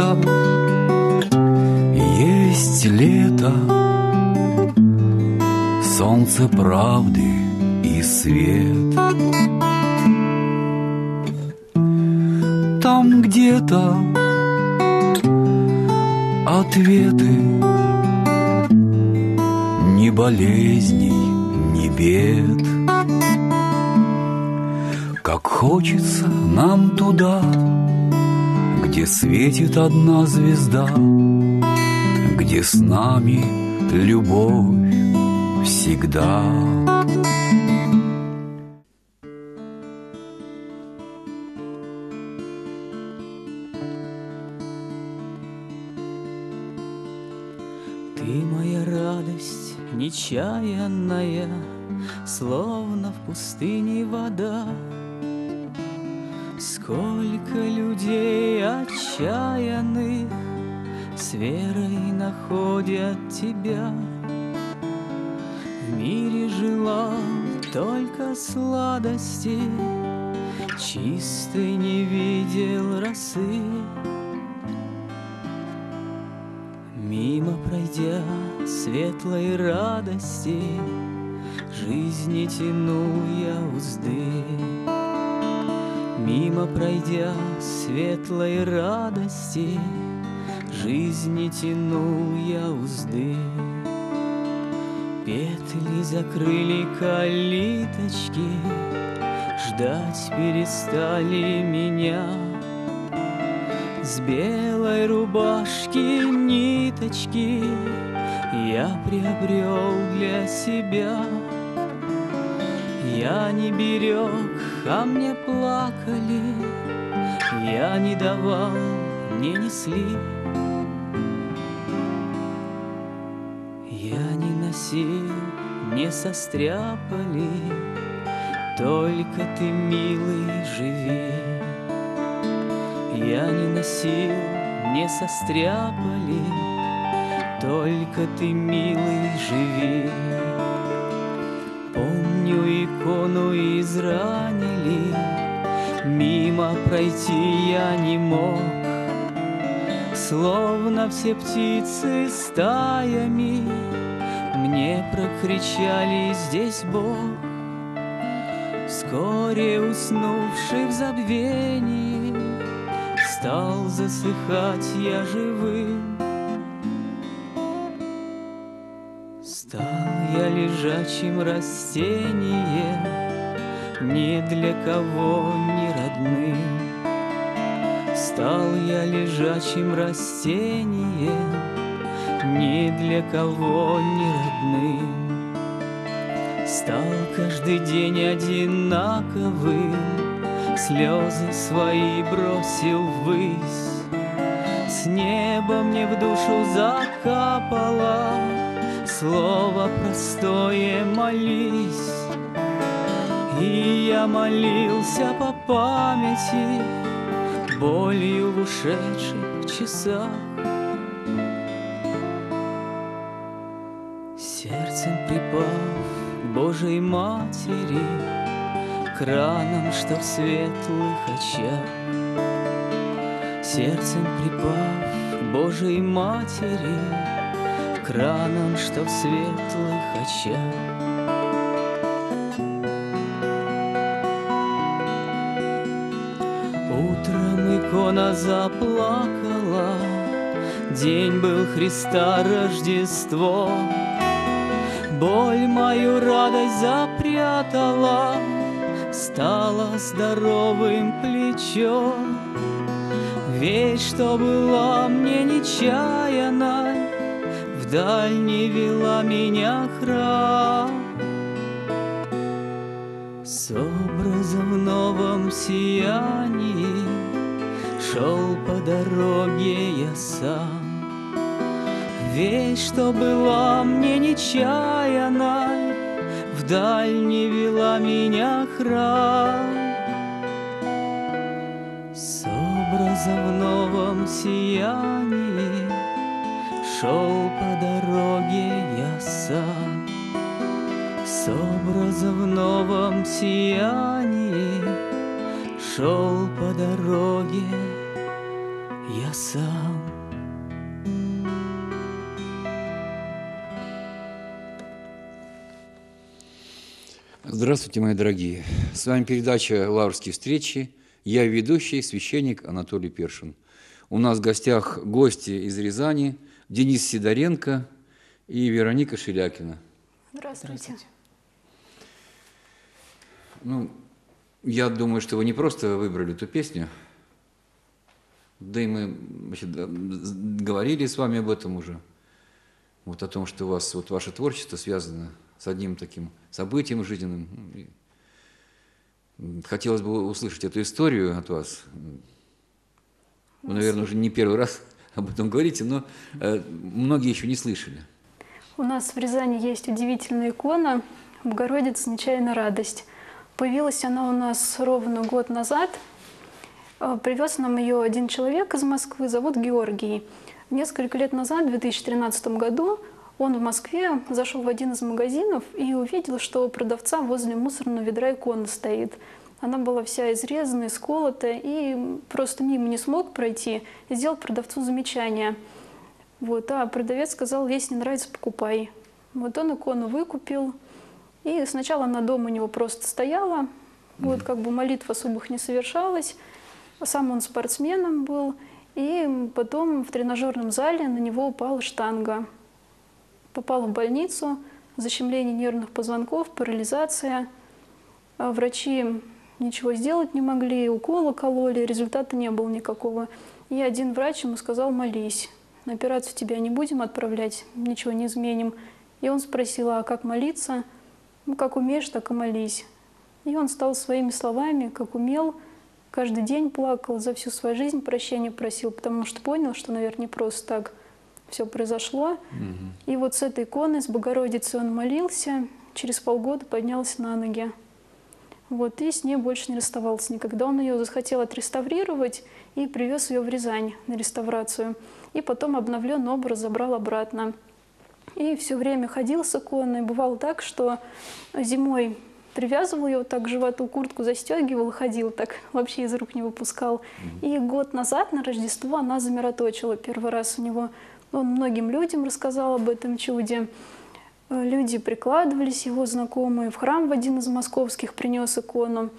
лето, есть лето, солнце правды и свет. Там где-то ответы, ни болезней, ни бед. Как хочется нам туда, где светит одна звезда, где с нами любовь всегда. Ты моя радость нечаянная, словно в пустыне вода. Сколько людей отчаянных с верой находят тебя. В мире жила только сладости, чистой не видел росы. Мимо пройдя светлой радости, жизни тянул я узды. Мимо пройдя светлой радости, жизни тянул я узды. Петли закрыли калиточки, ждать перестали меня. С белой рубашки ниточки я приобрел для себя. Я не берег, а мне плакали, я не давал, мне несли. Я не носил, не состряпали, только ты, милый, живи. Я не носил, не состряпали, только ты, милый, живи. Помню, икону изранили, мимо пройти я не мог. Словно все птицы стаями мне прокричали: здесь Бог. Вскоре, уснувший в забвении, стал засыхать я живым. Стал я лежачим растением, ни для кого не родным. Стал я лежачим растением, ни для кого не родным. Стал каждый день одинаковым, слезы свои бросил ввысь. С неба мне в душу закапало слово простое: молись. И я молился по памяти, болью в ушедших часах. Сердцем припав к Божьей Матери, к ранам, что в светлых очах. Сердцем припав к Божьей Матери, к ранам, что в светлых очах. Утром икона заплакала, день был Христа Рождество. Боль мою радость запрятала, стала здоровым плечом. Вещь, что была мне нечаянной, вдаль не вела меня храм. С образом в новом сиянии шел по дороге я сам. Вещь, что была мне нечаянной, вдаль не вела меня храм. С образом в новом сиянии шел по дороге я сам. С образом в новом сиянии шел по дороге я сам. Здравствуйте, мои дорогие. С вами передача «Лаврские встречи». Я ведущий, священник Анатолий Першин. У нас в гостях гости из Рязани Денис Сидоренко и Вероника Шелякина. Здравствуйте. Ну, я думаю, что вы не просто выбрали эту песню, да и мы говорили с вами об этом уже, вот о том, что у вас вот ваше творчество связано с одним таким событием жизненным. Хотелось бы услышать эту историю от вас. Вы, наверное, уже не первый раз об этом говорите, но многие еще не слышали. У нас в Рязани есть удивительная икона «Богородица, нечаянная радость». Появилась она у нас ровно год назад. Привез нам ее один человек из Москвы, зовут Георгий. Несколько лет назад, в 2013 году, он в Москве зашел в один из магазинов и увидел, что у продавца возле мусорного ведра икона стоит. Она была вся изрезанная, сколотая, и просто мимо не смог пройти, и сделал продавцу замечание. Вот, а продавец сказал: если не нравится, покупай. Вот он икону выкупил, и сначала она дома у него просто стояла, вот как бы молитв особых не совершалось. Сам он спортсменом был, и потом в тренажерном зале на него упала штанга. Попал в больницу, защемление нервных позвонков, парализация. Врачи ничего сделать не могли, уколы кололи, результата не было никакого. И один врач ему сказал: молись, на операцию тебя не будем отправлять, ничего не изменим. И он спросил: а как молиться? Ну, как умеешь, так и молись. И он стал своими словами, как умел, каждый день плакал, за всю свою жизнь прощения просил, потому что понял, что, наверное, не просто так все произошло. И вот с этой иконой, с Богородицей он молился, через полгода поднялся на ноги. Вот, и с ней больше не расставался никогда. Он ее захотел отреставрировать и привез ее в Рязань на реставрацию. И потом обновленный образ забрал обратно. И все время ходил с иконой. Бывало так, что зимой привязывал ее так к животу, куртку застегивал и ходил так, вообще из рук не выпускал. И год назад на Рождество она замироточила первый раз у него. Он многим людям рассказал об этом чуде. Люди прикладывались, его знакомые, в храм в один из московских принес икону.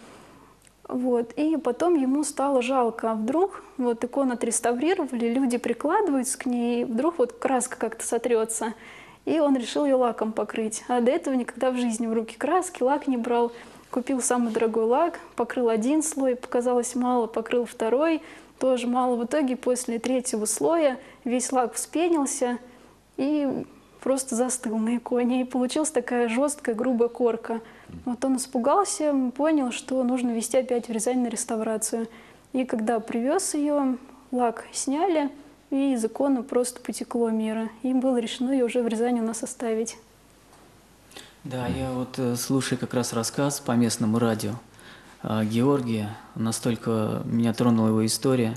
Вот. И потом ему стало жалко, а вдруг вот икону отреставрировали, люди прикладываются к ней, и вдруг вот краска как-то сотрется. И он решил ее лаком покрыть. А до этого никогда в жизни в руки краски, лак не брал. Купил самый дорогой лак, покрыл один слой, показалось мало, покрыл второй, тоже мало. В итоге после третьего слоя весь лак вспенился и просто застыл на иконе. И получилась такая жесткая, грубая корка. Вот он испугался, понял, что нужно везти опять в Рязань на реставрацию. И когда привез ее, лак сняли, и из иконы просто потекло мира. И было решено ее уже в Рязани у нас оставить. Да, я вот слушаю как раз рассказ по местному радио Георгия. Настолько меня тронула его история.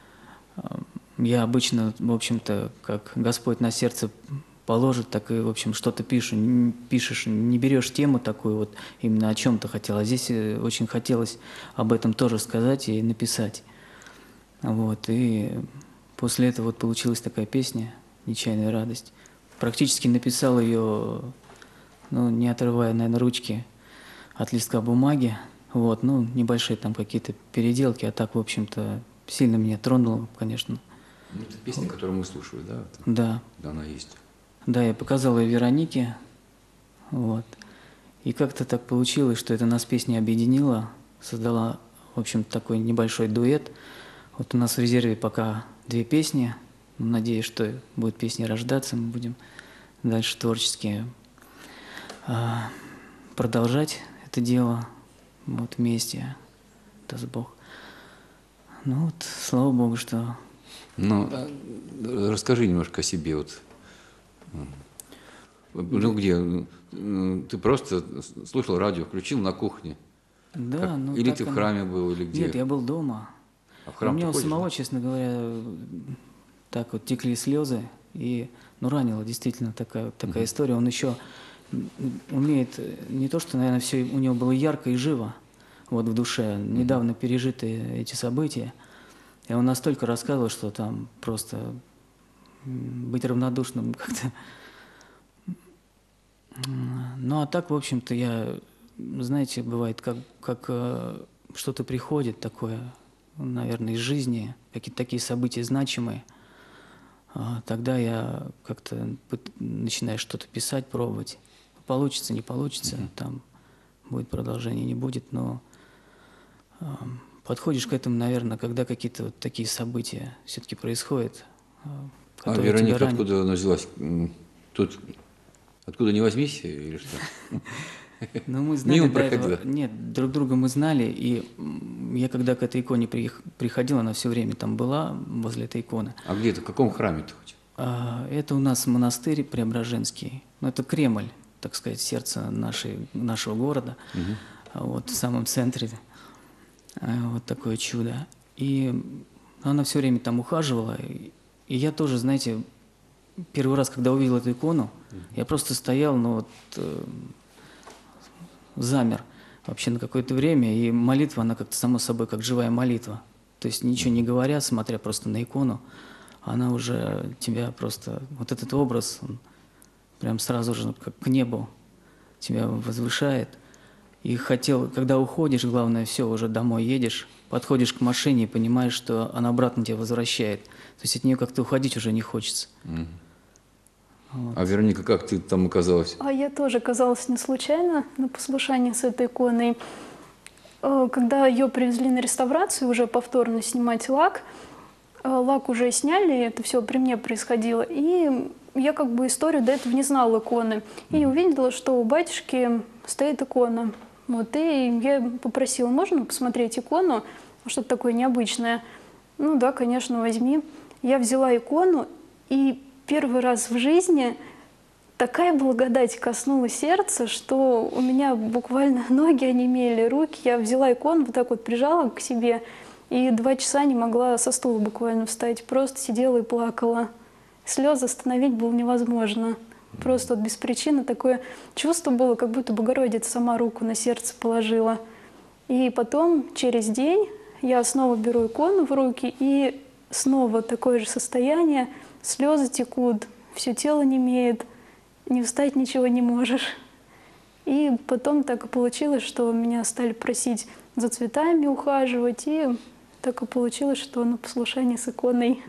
Я обычно, в общем-то, как Господь на сердце положит, так и, в общем, что-то пишешь, не берешь тему такую, вот именно о чем-то хотел. А здесь очень хотелось об этом тоже сказать и написать. Вот, и после этого вот получилась такая песня «Нечаянная радость». Практически написал ее, ну, не отрывая, наверное, ручки от листка бумаги. Вот, ну, небольшие там какие-то переделки, а так, в общем-то, сильно меня тронуло, конечно. Ну, это песня, которую мы слушали, да? Да. Да, она есть. Да, я показал ее Веронике, вот. И как-то так получилось, что это нас песня объединила, создала, в общем, такой небольшой дуэт. Вот у нас в резерве пока 2 песни. Надеюсь, что будет песня рождаться, мы будем дальше творчески продолжать это дело вот вместе, даст Бог. Ну вот, слава Богу, что... Ну, расскажи немножко о себе. Вот. Ну, где? Ты просто слушал радио, включил на кухне? Да, как? ну Или так ты в оно... храме был, или где? Нет, я был дома. А в храм у меня ты у ходишь, самого, да? честно говоря, так вот текли слезы, и, ну, ранила действительно такая история. Он еще умеет, не то, что, наверное, все у него было ярко и живо, вот в душе, недавно пережитые эти события. И он настолько рассказывал, что там просто быть равнодушным как-то. Ну, а так, в общем-то, я, знаете, бывает, как что-то приходит такое, наверное, из жизни, какие-то такие события значимые, тогда я как-то начинаю что-то писать, пробовать. Получится, не получится, там будет продолжение, не будет, но подходишь к этому, наверное, когда какие-то вот такие события все-таки происходят. А Вероника откуда она взялась? Тут откуда ни возьмись или что? Ну, мы знали Мимо до этого. проходила? Нет, друг друга мы знали, и я когда к этой иконе приходил, она все время там была, возле этой иконы. А где это? В каком храме-то хоть? Это у нас монастырь Преображенский. Ну, это Кремль, так сказать, сердце нашего города. Вот в самом центре. Вот такое чудо. И она все время там ухаживала. И я тоже, знаете, первый раз, когда увидел эту икону, я просто стоял, ну вот, замер вообще на какое-то время, и молитва, она как-то само собой, как живая молитва. То есть ничего не говоря, смотря просто на икону, она уже тебя просто, вот этот образ, он прям сразу же как к небу тебя возвышает. И хотел, когда уходишь, главное, все, уже домой едешь, подходишь к машине и понимаешь, что она обратно тебя возвращает. То есть от нее как-то уходить уже не хочется. Вот. А Вероника, как ты там оказалась? А я тоже оказалась не случайно на послушании с этой иконой. Когда ее привезли на реставрацию, уже повторно снимать лак, лак уже сняли, это все при мне происходило. И я как бы историю до этого не знала иконы. И увидела, что у батюшки стоит икона. Вот, и я попросила, можно посмотреть икону, что-то такое необычное. Ну да, конечно, возьми. Я взяла икону, и первый раз в жизни такая благодать коснулась сердца, что у меня буквально ноги онемели, руки. Я взяла икону, вот так вот прижала к себе, и 2 часа не могла со стула буквально встать. Просто сидела и плакала. Слезы остановить было невозможно. Просто вот без причины такое чувство было, как будто Богородица сама руку на сердце положила. И потом, через день, я снова беру икону в руки, и снова такое же состояние. Слезы текут, все тело немеет, не встать ничего не можешь. И потом так и получилось, что меня стали просить за цветами ухаживать, и так и получилось, что на послушание с иконой.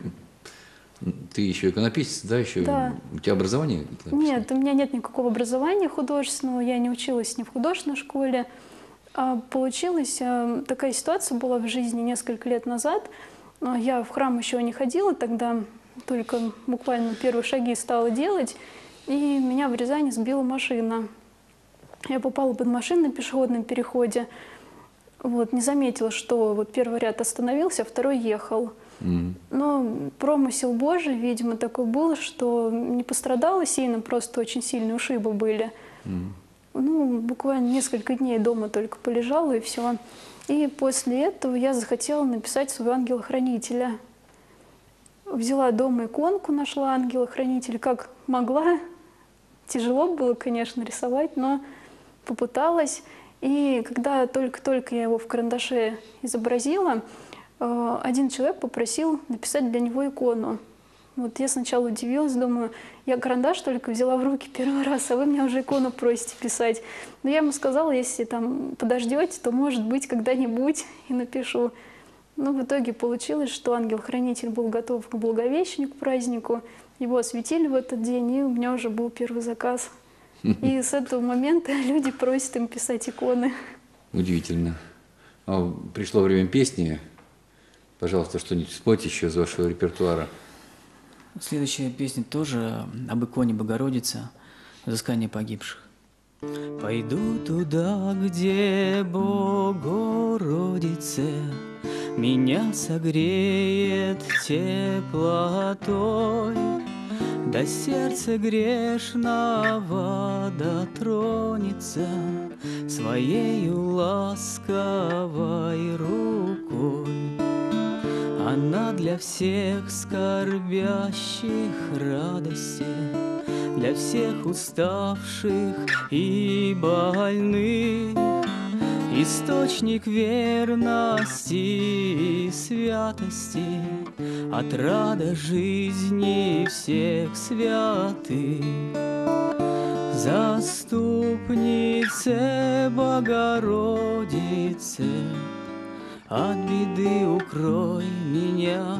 Ты еще иконописец, да? Еще Да. У тебя образование иконописное? Нет, у меня нет никакого образования художественного, я не училась ни в художественной школе. А получилась такая ситуация была в жизни несколько лет назад. Я в храм еще не ходила тогда, только буквально первые шаги стала делать, и меня в Рязани сбила машина. Я попала под машину на пешеходном переходе, вот, не заметила, что вот первый ряд остановился, а второй ехал. Но промысел Божий, видимо, такой был, что не пострадала сильно, просто очень сильные ушибы были. Ну, буквально несколько дней дома только полежала, и все. И после этого я захотела написать своего ангела-хранителя. Взяла дома иконку, нашла ангела-хранителя, как могла. Тяжело было, конечно, рисовать, но попыталась. И когда только-только я его в карандаше изобразила, один человек попросил написать для него икону. Вот я сначала удивилась, думаю, я карандаш только взяла в руки первый раз, а вы меня уже икону просите писать. Но я ему сказала, если там подождете, то, может быть, когда-нибудь и напишу. Но в итоге получилось, что ангел-хранитель был готов к Благовещению, к празднику. Его осветили в этот день, и у меня уже был первый заказ. И с этого момента люди просят им писать иконы. Удивительно. А пришло время песни. Пожалуйста, что-нибудь спойте еще из вашего репертуара. Следующая песня тоже об иконе Богородицы, «Взыскание погибших». Пойду туда, где Богородица меня согреет теплотой, до сердца грешного дотронется своею ласковой рукой. Она для всех скорбящих радости, для всех уставших и больных, источник верности и святости, отрада жизни всех святых. Заступнице Богородице, от беды укрой меня.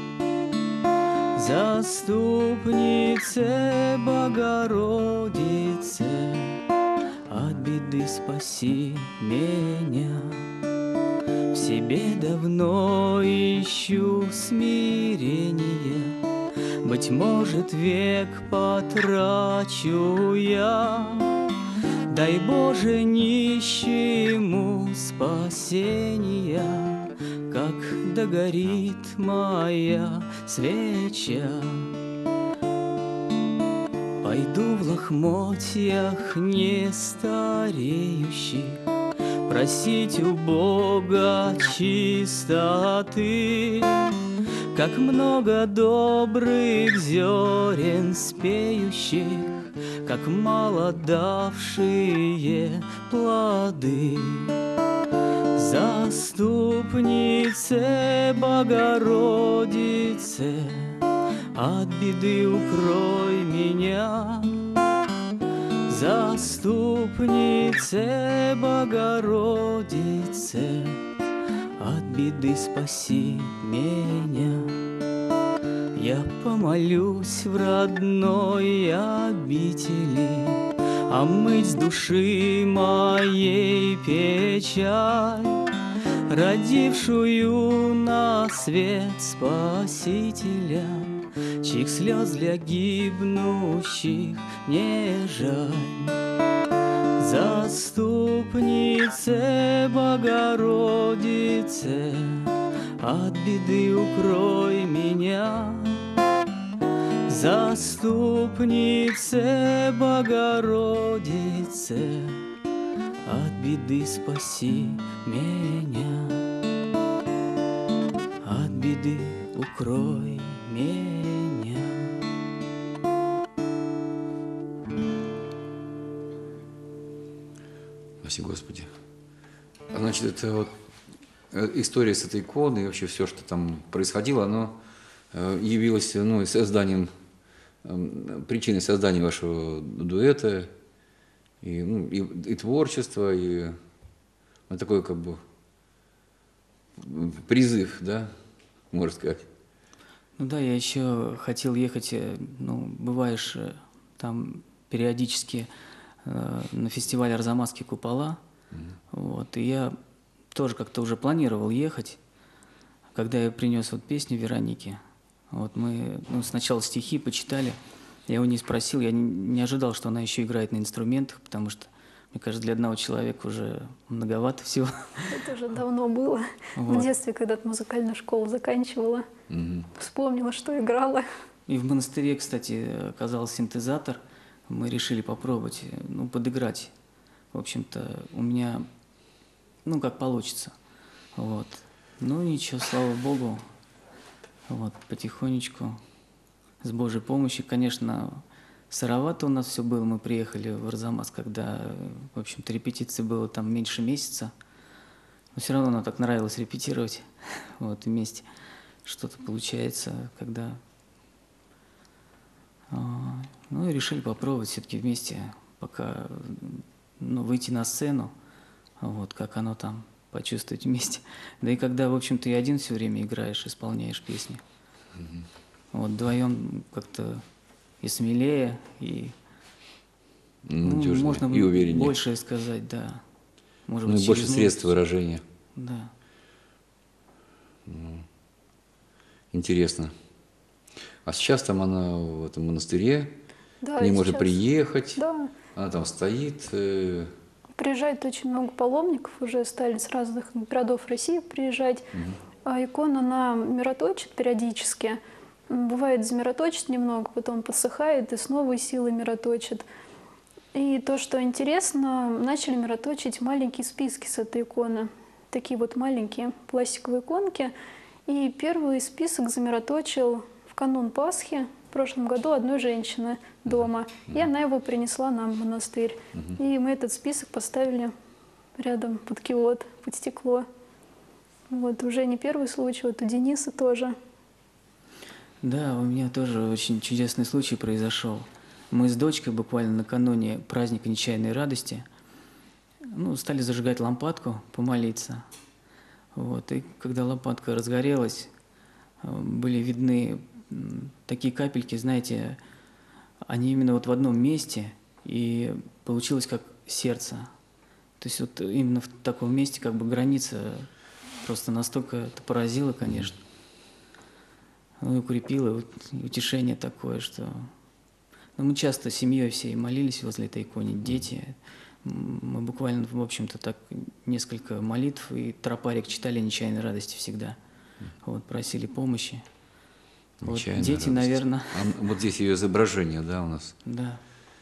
Заступнице Богородице, от беды спаси меня. В себе давно ищу смирения, быть может, век потрачу я. Дай, Боже, нищему спасения, как догорит моя свеча. Пойду в лохмотьях не стареющих просить у Бога чистоты, как много добрых зерен спеющих, как мало давшие плоды. Заступнице Богородице, от беды укрой меня. Заступнице Богородице, от беды спаси меня. Я помолюсь в родной обители, омыть с души моей печаль, родившую на свет Спасителя, чьих слез для гибнущих не жаль. Заступнице Богородице, от беды укрой меня. Заступнице Богородице, от беды спаси меня. От беды укрой меня. Спасибо, Господи. Значит, это вот история с этой иконой, и вообще все, что там происходило, оно явилось, ну, причиной создания вашего дуэта, и, ну, и творчества, и вот такой как бы призыв, да, можно сказать. Ну да, я еще хотел ехать, ну, бываешь там периодически на фестивале «Арзамасские купола», вот, и я тоже как-то уже планировал ехать, когда я принес вот песню Веронике. Вот мы, ну, сначала стихи почитали, я у нее спросил, я не ожидал, что она еще играет на инструментах, потому что, мне кажется, для одного человека уже многовато всего. Это уже давно было. Вот. В детстве, когда-то музыкальную школу заканчивала, вспомнила, что играла. И в монастыре, кстати, оказался синтезатор, мы решили попробовать, ну, подыграть. В общем-то, у меня, ну, как получится. Вот. Ну, ничего, слава Богу. Вот, потихонечку, с Божьей помощью. Конечно, сыровато у нас все было. Мы приехали в Арзамас, когда, в общем-то, репетиции было там меньше месяца. Но все равно нам так нравилось репетировать. Вот, вместе что-то получается, когда... Ну, и решили попробовать все-таки вместе, пока, ну, выйти на сцену, вот, как оно там, почувствовать вместе. Да и когда, в общем-то, и один все время играешь, исполняешь песни. Вот, вдвоем как-то и смелее, и, ну, можно и увереннее. больше сказать, да. Может Ну, быть, и больше через средств выражения. Да. Интересно. А сейчас там она в этом монастыре, Да, к ней можно сейчас- приехать, Да, она там стоит. приезжает очень много паломников, уже стали с разных городов России приезжать. А икона, она мироточит периодически. Бывает, замироточит немного, потом подсыхает и с новой силой мироточит. И то, что интересно, начали мироточить маленькие списки с этой иконы. Такие вот маленькие пластиковые иконки. И первый список замироточил в канун Пасхи в прошлом году одной женщины дома. И она его принесла нам в монастырь. И мы этот список поставили рядом под киот, под стекло. Вот уже не первый случай, вот у Дениса тоже. Да, у меня тоже очень чудесный случай произошел. Мы с дочкой буквально накануне праздника нечаянной радости стали зажигать лампадку, помолиться. Вот. И когда лампадка разгорелась, были видны такие капельки, знаете, они именно вот в одном месте, и получилось как сердце. То есть вот именно в таком месте как бы граница просто настолько это поразило, конечно. Укрепило, вот, утешение такое, что... мы часто семьей всей молились возле этой иконы, дети. Мы буквально, в общем-то, так несколько молитв и тропарик читали «Нечаянной радости» всегда. Вот, просили помощи. Вот, дети, радость. наверное... Вот здесь ее изображение, да, у нас? Да.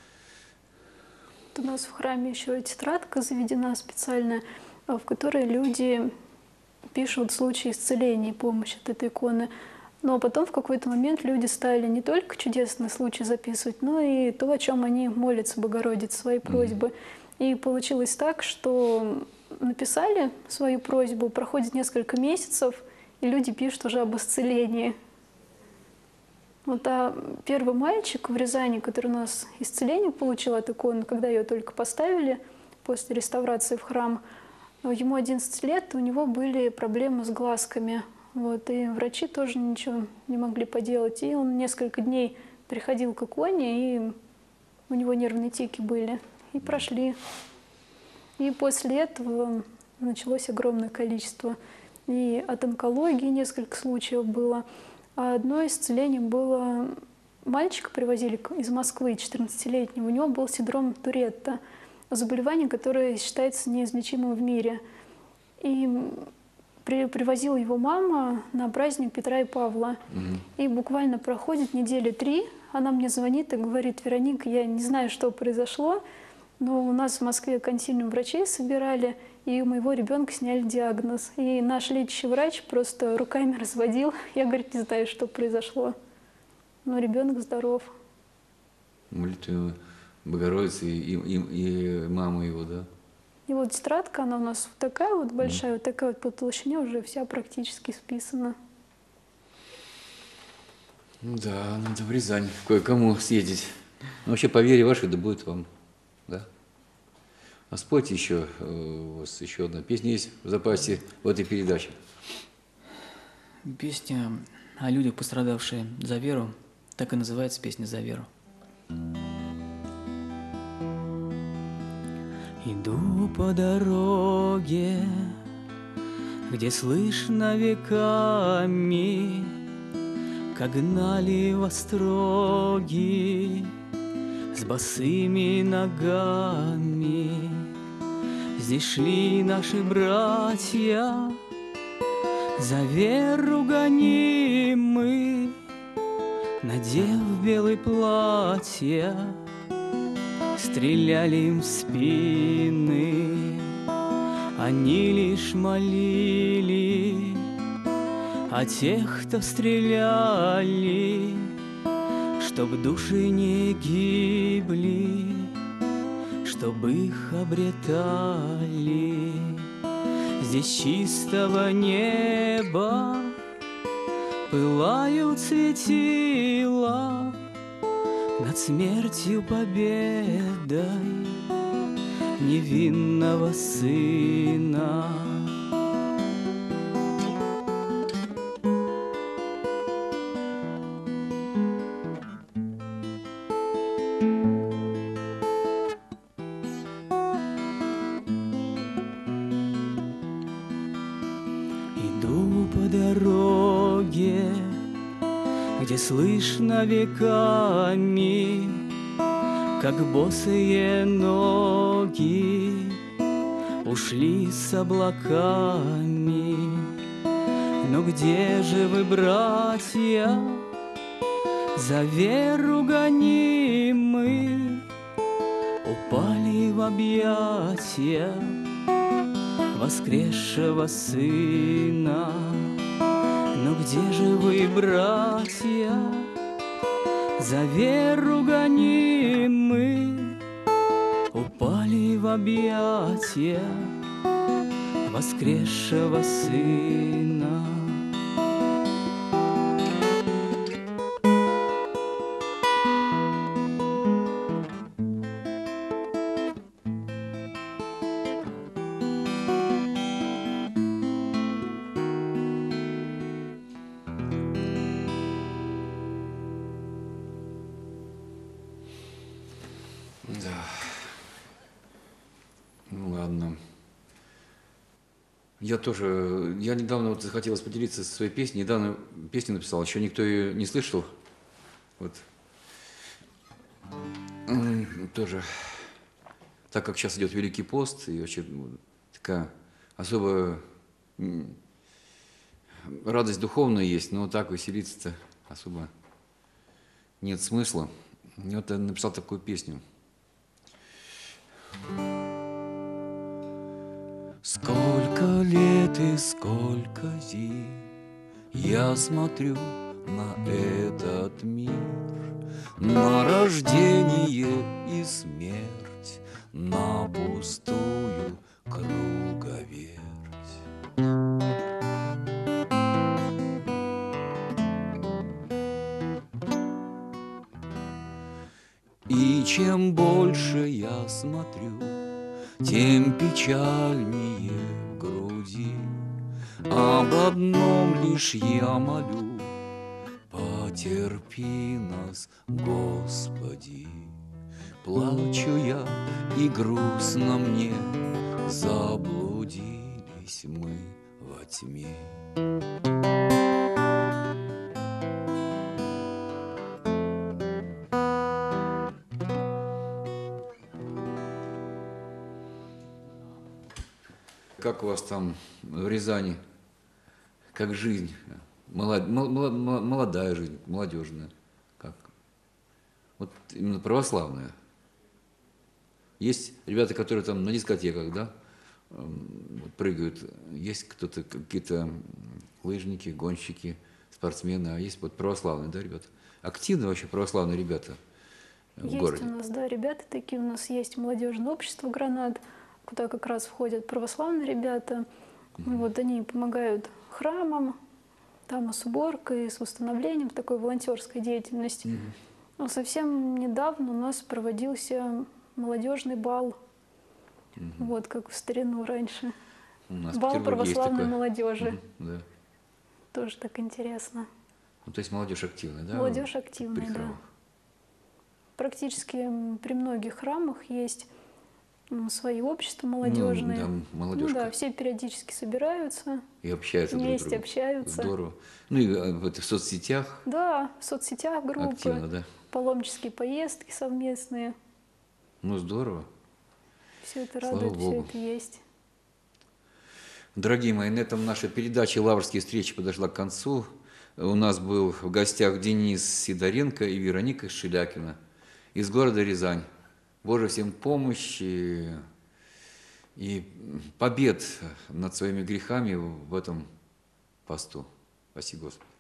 У нас в храме еще тетрадка заведена специально, в которой люди пишут случаи исцеления и помощи от этой иконы. Но потом в какой-то момент люди стали не только чудесные случаи записывать, но и то, о чем они молятся Богородице, свои просьбы. И получилось так, что написали свою просьбу, проходит несколько месяцев, и люди пишут уже об исцелении. Вот первый мальчик в Рязани, который у нас исцеление получил от иконы, когда ее только поставили после реставрации в храм, ему 11 лет, и у него были проблемы с глазками. Вот, и врачи тоже ничего не могли поделать. И он несколько дней приходил к иконе, и у него нервные тики были, и прошли. И после этого началось огромное количество. И от онкологии несколько случаев было. А одно исцеление было... Мальчика привозили из Москвы, 14-летнего. У него был синдром Туретта, заболевание, которое считается неизлечимым в мире. И привозила его мама на праздник Петра и Павла. И буквально проходит недели 3, она мне звонит и говорит: «Вероника, я не знаю, что произошло, но у нас в Москве консилиум врачей собирали, и у моего ребенка сняли диагноз. И наш лечащий врач просто руками разводил. Я, говорит, не знаю, что произошло. Но ребенок здоров». Молитвы Богородицы и маму его, да? И вот тетрадка, она у нас вот такая вот большая, вот такая вот по толщине уже вся практически списана. Да, надо в Рязань кое-кому съездить. Но вообще, по вере вашей, да будет вам, да? А спойте еще, у вас еще одна песня есть в запасе в этой передаче. Песня о людях, пострадавших за веру, так и называется песня «За веру». Иду по дороге, где слышно веками, как гнали в остроги с босыми ногами. Здесь шли наши братья, за веру гонимы, надев белые платья, стреляли им в спины. Они лишь молили о тех, кто стреляли, чтоб души не гибли, чтоб их обретали. Здесь чистого неба пылают светила, над смертью победой невинного сына. Иду по дороге, где слышно веками, как босые ноги ушли с облаками. Но где же вы, братья, за веру гонимы? Упали в объятия воскресшего Сына. Но где же вы, братья, за веру гонимы? Упали в объятия воскресшего Сына. Да. Ну ладно. Я недавно вот захотелось поделиться своей песней. Недавно песню написал, еще никто ее не слышал. Вот. Тоже. Так как сейчас идет Великий пост, и вообще такая особая радость духовная есть, но так веселиться-то особо нет смысла. И вот я написал такую песню. Сколько лет и сколько зим я смотрю на этот мир, на рождение и смерть, на пустую круговерть. И чем больше я смотрю, тем печальнее в груди. Об одном лишь я молю: потерпи нас, Господи. Плачу я, и грустно мне, заблудились мы во тьме. Как у вас там в Рязани? Как жизнь? Молодая жизнь, молодежная. Как? Вот именно православная. Есть ребята, которые там на дискотеках, да, прыгают. Есть кто-то, какие-то лыжники, гонщики, спортсмены. А есть вот православные, да, ребята? Активно вообще православные ребята в Есть городе? у нас, да, ребята такие. У нас есть молодежное общество «Гранат», куда как раз входят православные ребята. Вот они помогают храмам, там с уборкой, с восстановлением, такой волонтерской деятельности. Но совсем недавно у нас проводился молодежный бал, вот как в старину раньше. У нас в Бал Петербурге есть православной такое. молодежи. Да. Тоже так интересно. Ну, то есть молодежь активная, да? Молодежь при активная, да. храмах? Практически при многих храмах есть свои общества молодежные. Ну, да, молодежка. Ну да, все периодически собираются, И общаются друг с вместе другом. общаются. Здорово. Ну и в соцсетях Да, в соцсетях группы, активно, да? паломнические поездки совместные. Ну, здорово. Все это Слава радует, все Богу. это есть. Дорогие мои, на этом наша передача «Лаврские встречи» подошла к концу. У нас был в гостях Денис Сидоренко и Вероника Шилякина из города Рязань. Боже, всем помощи и побед над своими грехами в этом посту. Спасибо, Господи.